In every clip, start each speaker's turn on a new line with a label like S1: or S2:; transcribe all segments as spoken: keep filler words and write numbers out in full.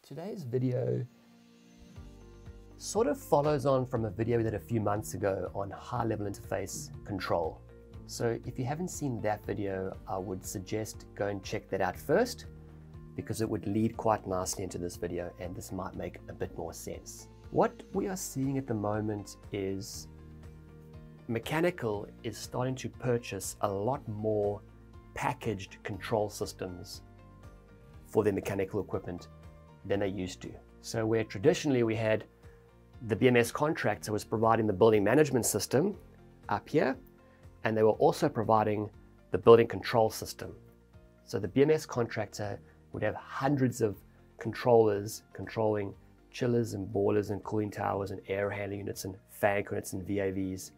S1: Today's video sort of follows on from a video we did a few months ago on high-level interface control. So if you haven't seen that video, I would suggest go and check that out first, because it would lead quite nicely into this video and this might make a bit more sense. What we are seeing at the moment is Mechanical is starting to purchase a lot more packaged control systems for their mechanical equipment than they used to. So where traditionally we had the B M S contractor was providing the building management system up here, and they were also providing the building control system. So the B M S contractor would have hundreds of controllers controlling chillers and boilers and cooling towers and air handling units and fan units and V A Vs.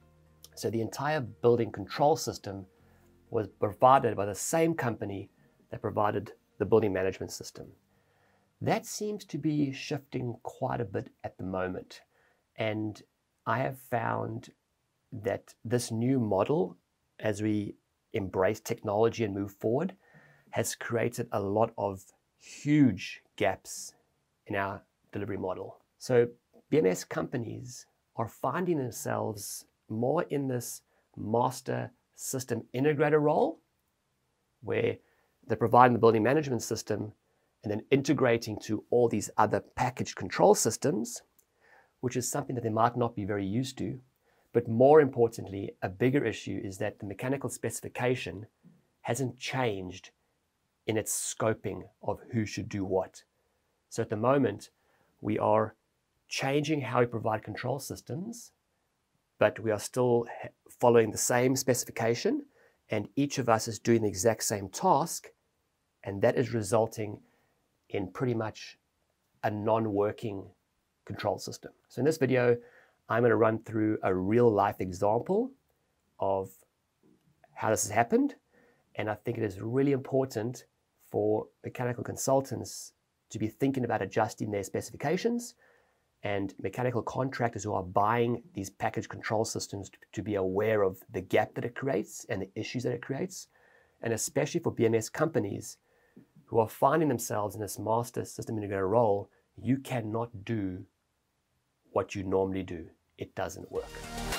S1: So the entire building control system was provided by the same company that provided the building management system. That seems to be shifting quite a bit at the moment. And I have found that this new model, as we embrace technology and move forward, has created a lot of huge gaps in our delivery model. So B M S companies are finding themselves more in this master system integrator role, where they're providing the building management system and then integrating to all these other packaged control systems, which is something that they might not be very used to. But more importantly, a bigger issue is that the mechanical specification hasn't changed in its scoping of who should do what. So at the moment, we are changing how we provide control systems, but we are still following the same specification, and each of us is doing the exact same task, and that is resulting in pretty much a non-working control system. So in this video, I'm going to run through a real-life example of how this has happened, and I think it is really important for mechanical consultants to be thinking about adjusting their specifications, and mechanical contractors who are buying these packaged control systems to be aware of the gap that it creates and the issues that it creates, and especially for B M S companies who are finding themselves in this master system integrator role. You cannot do what you normally do. It doesn't work.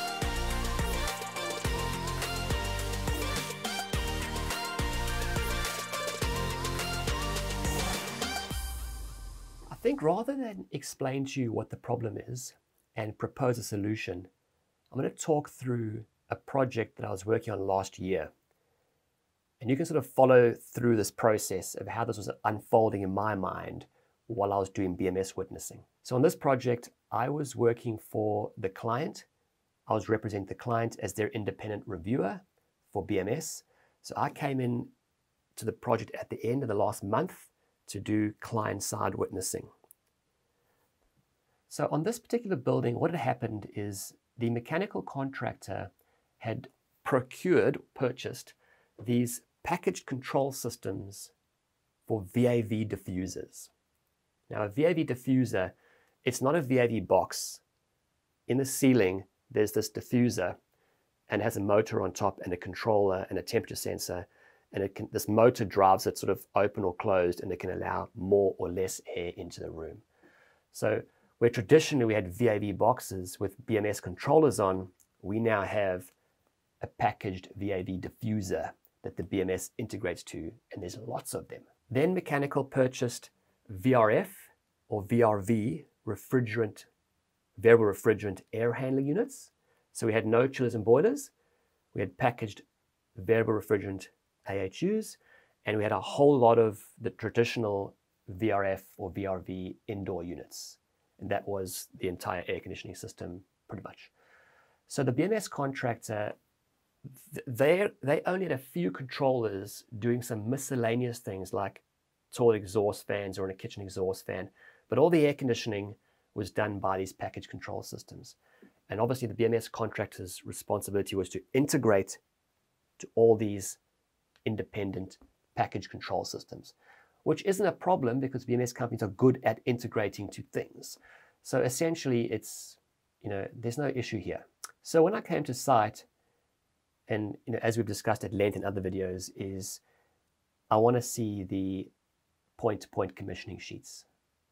S1: I think rather than explain to you what the problem is and propose a solution, I'm going to talk through a project that I was working on last year. And you can sort of follow through this process of how this was unfolding in my mind while I was doing B M S witnessing. So on this project, I was working for the client. I was representing the client as their independent reviewer for B M S. So I came in to the project at the end of the last month to do client-side witnessing. So on this particular building, what had happened is the mechanical contractor had procured, purchased these packaged control systems for V A V diffusers. Now, a V A V diffuser, it's not a V A V box. In the ceiling, there's this diffuser and it has a motor on top and a controller and a temperature sensor, and it can, this motor drives it sort of open or closed, and it can allow more or less air into the room. So where traditionally we had V A V boxes with B M S controllers on, we now have a packaged V A V diffuser that the B M S integrates to, and there's lots of them. Then Mechanical purchased V R F or V R V, refrigerant, variable refrigerant air handling units. So we had no chillers and boilers. We had packaged variable refrigerant A H Us, and we had a whole lot of the traditional V R F or V R V indoor units. And that was the entire air conditioning system, pretty much. So the B M S contractor, They, they only had a few controllers doing some miscellaneous things like toilet exhaust fans or in a kitchen exhaust fan, but all the air conditioning was done by these package control systems. And obviously the B M S contractor's responsibility was to integrate to all these independent package control systems, which isn't a problem because B M S companies are good at integrating to things. So essentially it's, you know, there's no issue here. So when I came to site, and you know, as we've discussed at length in other videos, is I want to see the point-to-point commissioning sheets.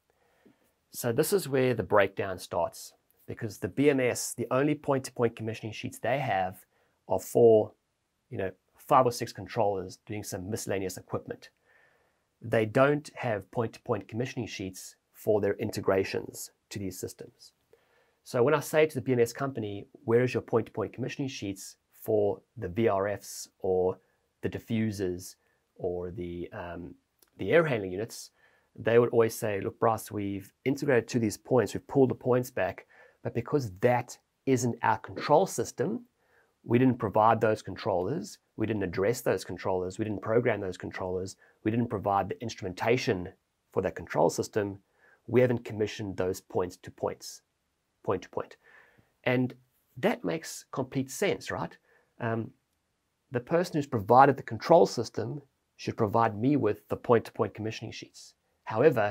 S1: So this is where the breakdown starts, because the B M S, the only point-to-point commissioning sheets they have are for, you know, five or six controllers doing some miscellaneous equipment. They don't have point-to-point commissioning sheets for their integrations to these systems. So when I say to the B M S company, where is your point-to-point commissioning sheets for the V R Fs or the diffusers or the, um, the air handling units, they would always say, look, Bryce, we've integrated to these points, we've pulled the points back, but because that isn't our control system, we didn't provide those controllers, we didn't address those controllers, we didn't program those controllers, we didn't provide the instrumentation for that control system, we haven't commissioned those points to points, point to point. And that makes complete sense, right? Um, the person who's provided the control system should provide me with the point-to-point commissioning sheets. However,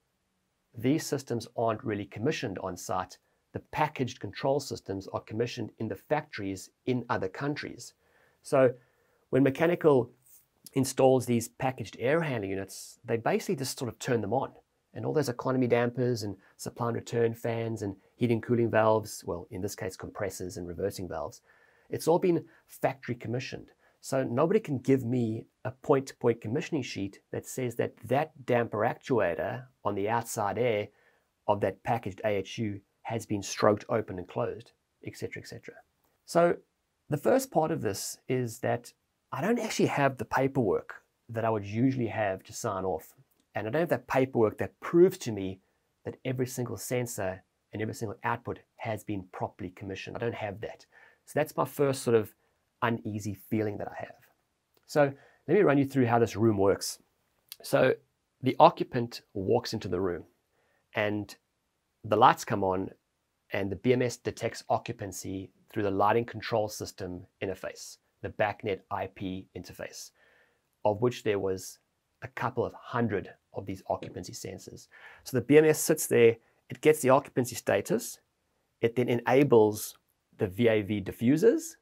S1: these systems aren't really commissioned on site. The packaged control systems are commissioned in the factories in other countries. So when Mechanical installs these packaged air handling units, they basically just sort of turn them on. And all those economy dampers and supply and return fans and heating and cooling valves, well, in this case, compressors and reversing valves, it's all been factory commissioned. So nobody can give me a point-to-point commissioning sheet that says that that damper actuator on the outside air of that packaged A H U has been stroked open and closed, et cetera, et cetera. So the first part of this is that I don't actually have the paperwork that I would usually have to sign off. And I don't have that paperwork that proves to me that every single sensor and every single output has been properly commissioned. I don't have that. So that's my first sort of uneasy feeling that I have. So let me run you through how this room works. So the occupant walks into the room and the lights come on and the B M S detects occupancy through the lighting control system interface, the BACnet I P interface, of which there was a couple of hundred of these occupancy sensors. So the B M S sits there, it gets the occupancy status, it then enables the V A V diffusers,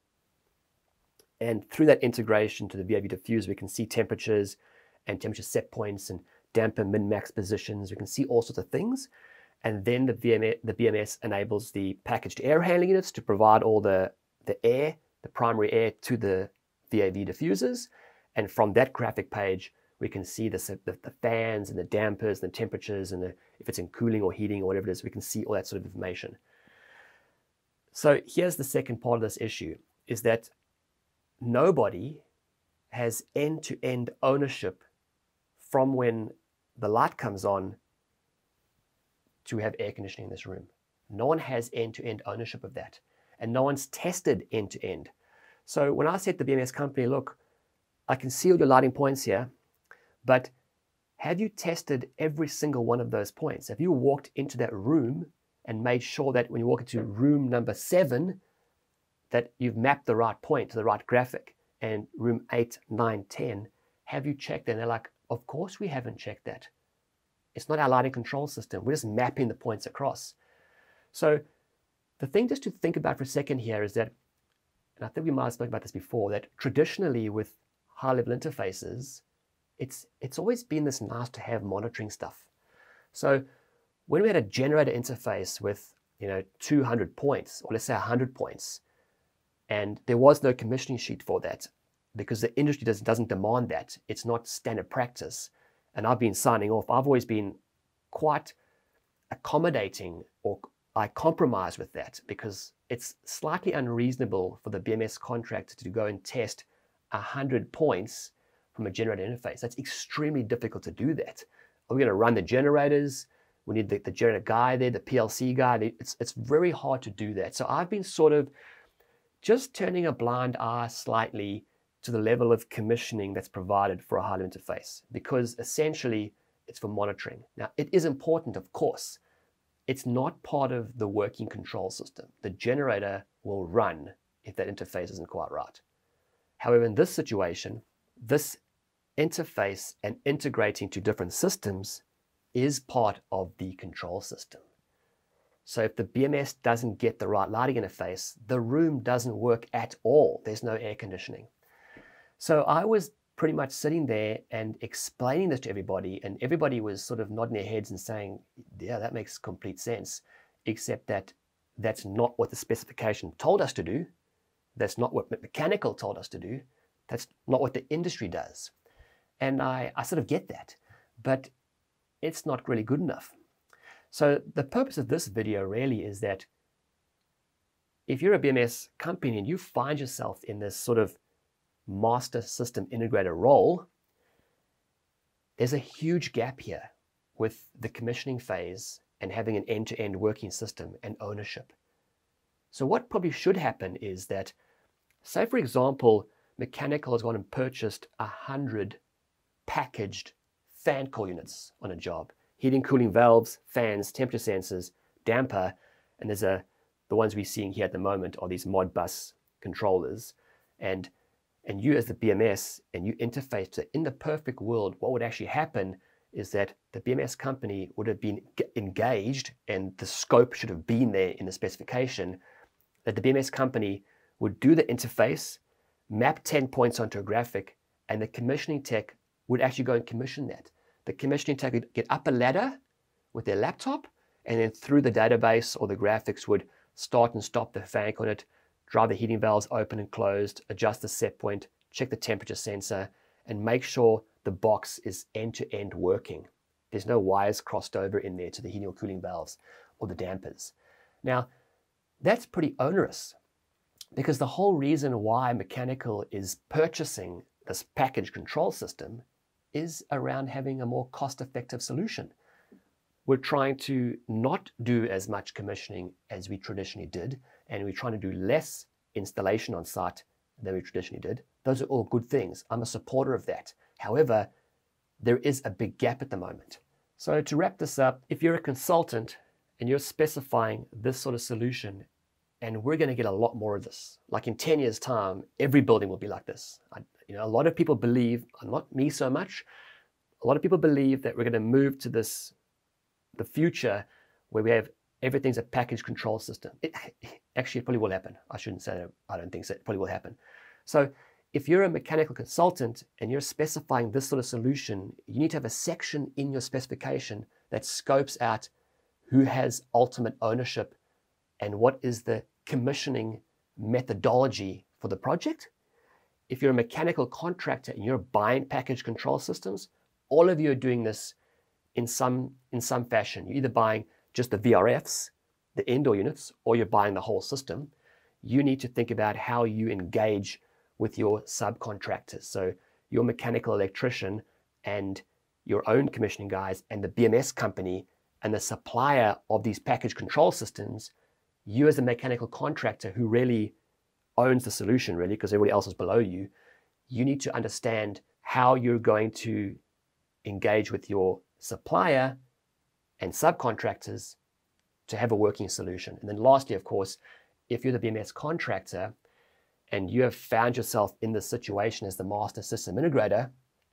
S1: and through that integration to the V A V diffuser, we can see temperatures and temperature set points and damper min-max positions. We can see all sorts of things. And then the, V M S, the B M S enables the packaged air handling units to provide all the, the air, the primary air to the V A V diffusers. And from that graphic page, we can see the, the, the fans and the dampers and the temperatures and the, if it's in cooling or heating or whatever it is, we can see all that sort of information. So here's the second part of this issue, is that nobody has end-to-end ownership from when the light comes on to have air conditioning in this room. No one has end-to-end ownership of that. And no one's tested end-to-end. So when I said to the B M S company, look, I can see all your lighting points here, but have you tested every single one of those points? Have you walked into that room and made sure that when you walk into room number seven, that you've mapped the right point to the right graphic, and room eight, nine, ten, have you checked that? And they're like, of course we haven't checked that. It's not our lighting control system. We're just mapping the points across. So the thing just to think about for a second here is that, and I think we might have spoken about this before, that traditionally with high-level interfaces, it's, it's always been this nice to have monitoring stuff. So when we had a generator interface with, you know, two hundred points, or let's say one hundred points, and there was no commissioning sheet for that because the industry does, doesn't demand that. It's not standard practice. And I've been signing off. I've always been quite accommodating, or I compromise with that because it's slightly unreasonable for the B M S contractor to go and test one hundred points from a generator interface. That's extremely difficult to do that. Are we going to run the generators? We need the, the generator guy there, the P L C guy. It's, it's very hard to do that. So I've been sort of just turning a blind eye slightly to the level of commissioning that's provided for a high-level interface, because essentially it's for monitoring. Now, it is important, of course. It's not part of the working control system. The generator will run if that interface isn't quite right. However, in this situation, this interface and integrating to different systems is part of the control system. So if the B M S doesn't get the right lighting interface, the room doesn't work at all. There's no air conditioning. So I was pretty much sitting there and explaining this to everybody, and everybody was sort of nodding their heads and saying, yeah, that makes complete sense, except that that's not what the specification told us to do. That's not what mechanical told us to do. That's not what the industry does. And I, I sort of get that, but it's not really good enough. So the purpose of this video really is that if you're a B M S company and you find yourself in this sort of master system integrator role, there's a huge gap here with the commissioning phase and having an end-to-end working system and ownership. So what probably should happen is that, say for example, mechanical has gone and purchased a hundred packaged fan coil units on a job. Heating, cooling valves, fans, temperature sensors, damper, and there's a, the ones we're seeing here at the moment are these Modbus controllers. And, and you as the B M S, and you interface to, in the perfect world, what would actually happen is that the B M S company would have been engaged, and the scope should have been there in the specification, that the B M S company would do the interface, map ten points onto a graphic, and the commissioning tech would actually go and commission that. The commissioning tech would get up a ladder with their laptop, and then through the database or the graphics would start and stop the fan on it, drive the heating valves open and closed, adjust the set point, check the temperature sensor, and make sure the box is end-to-end working. There's no wires crossed over in there to the heating or cooling valves or the dampers. Now, that's pretty onerous, because the whole reason why mechanical is purchasing this package control system is around having a more cost-effective solution. We're trying to not do as much commissioning as we traditionally did, and we're trying to do less installation on site than we traditionally did. Those are all good things. I'm a supporter of that. However, there is a big gap at the moment. So to wrap this up, if you're a consultant and you're specifying this sort of solution, and we're going to get a lot more of this, like in ten years time, every building will be like this. I, you know, a lot of people believe, not me so much, a lot of people believe that we're going to move to this, the future where we have everything's a package control system. It, actually, it probably will happen. I shouldn't say that. I don't think so. It probably will happen. So if you're a mechanical consultant and you're specifying this sort of solution, you need to have a section in your specification that scopes out who has ultimate ownership and what is the commissioning methodology for the project. If you're a mechanical contractor and you're buying package control systems, all of you are doing this in some, in some fashion. You're either buying just the V R Fs, the indoor units, or you're buying the whole system. You need to think about how you engage with your subcontractors. So your mechanical electrician and your own commissioning guys and the B M S company and the supplier of these package control systems, you as a mechanical contractor who really owns the solution, really, because everybody else is below you, you need to understand how you're going to engage with your supplier and subcontractors to have a working solution. And then lastly, of course, if you're the B M S contractor and you have found yourself in this situation as the master system integrator,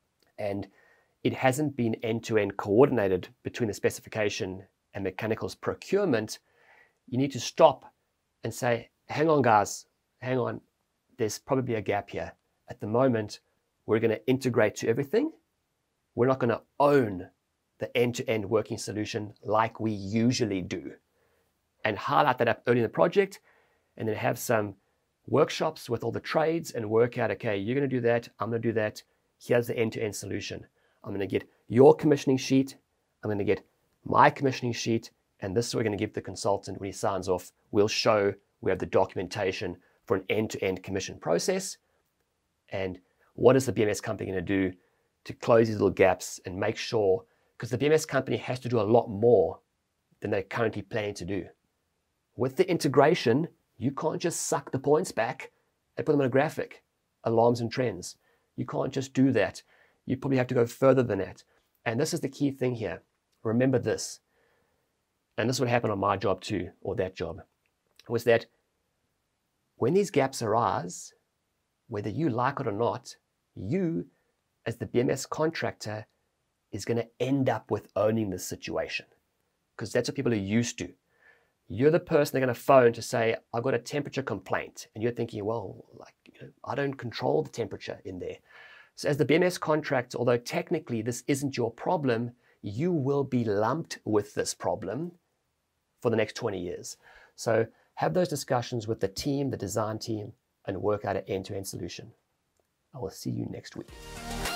S1: and it hasn't been end-to-end coordinated between the specification and mechanical's procurement, you need to stop and say, hang on guys, hang on, there's probably a gap here. At the moment, we're going to integrate to everything. We're not going to own the end-to-end working solution like we usually do. And highlight that up early in the project, and then have some workshops with all the trades and work out, okay, you're going to do that, I'm going to do that. Here's the end-to-end solution. I'm going to get your commissioning sheet. I'm going to get my commissioning sheet. And this is what we're going to give the consultant when he signs off. We'll show we have the documentation for an end-to-end commission process. And what is the B M S company going to do to close these little gaps and make sure, because the B M S company has to do a lot more than they're currently planning to do. With the integration, you can't just suck the points back and put them on a graphic, alarms and trends. You can't just do that. You probably have to go further than that. And this is the key thing here. Remember this. And this is what happened on my job too, or that job, was that when these gaps arise, whether you like it or not, you as the B M S contractor is going to end up with owning this situation, because that's what people are used to. You're the person they're going to phone to say, I've got a temperature complaint. And you're thinking, well, like, you know, I don't control the temperature in there. So as the B M S contractor, although technically this isn't your problem, you will be lumped with this problem for the next twenty years. So have those discussions with the team, the design team, and work out an end-to-end solution. I will see you next week.